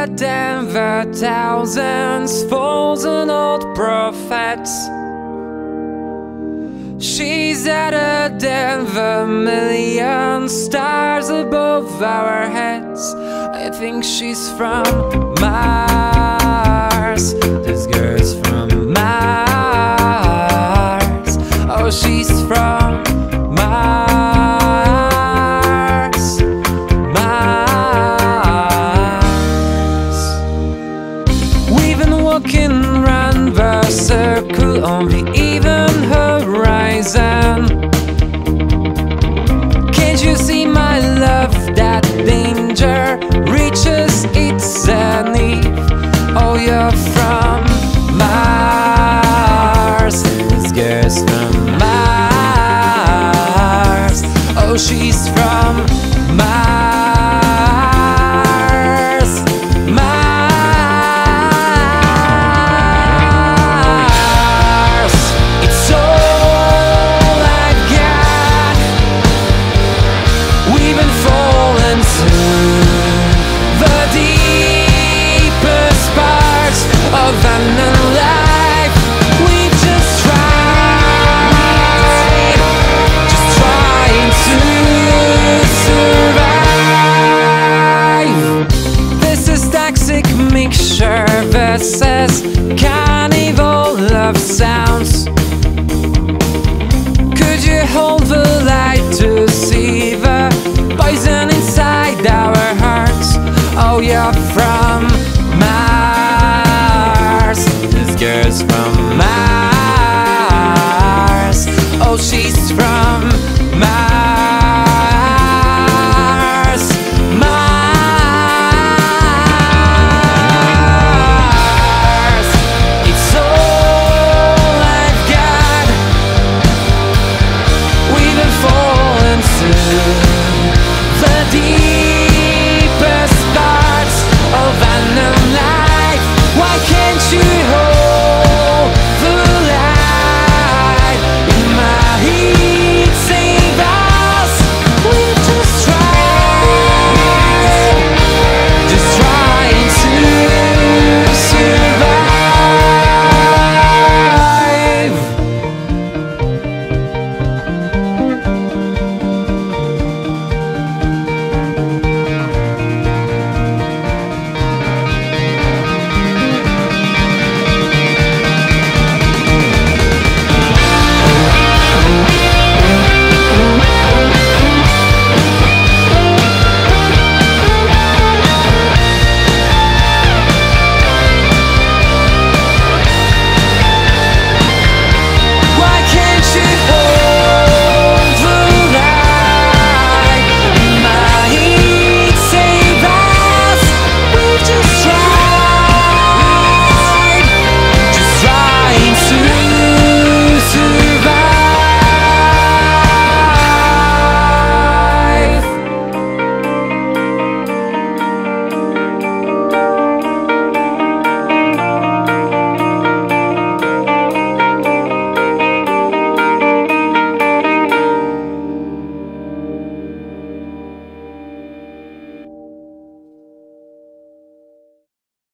sadder than the thousands fallen old prophets. She's sadder than the million stars above our heads. I think she's from Mars. This girl's from Mars. Oh, she's from Mars. Mars. We've been walking around the circle on the even horizon. Can't you see, my love, that danger reaches its zenith? Oh, you're from Mars. This girl's from Mars. Oh, she's from Mars. Mars. It's all I've got. We've been falling to the deepest parts of an life. We've just tried, just trying to survive. This is toxic mixture versus carnival love sounds. Could you hold the light to see the poison inside our hearts? Oh, you're from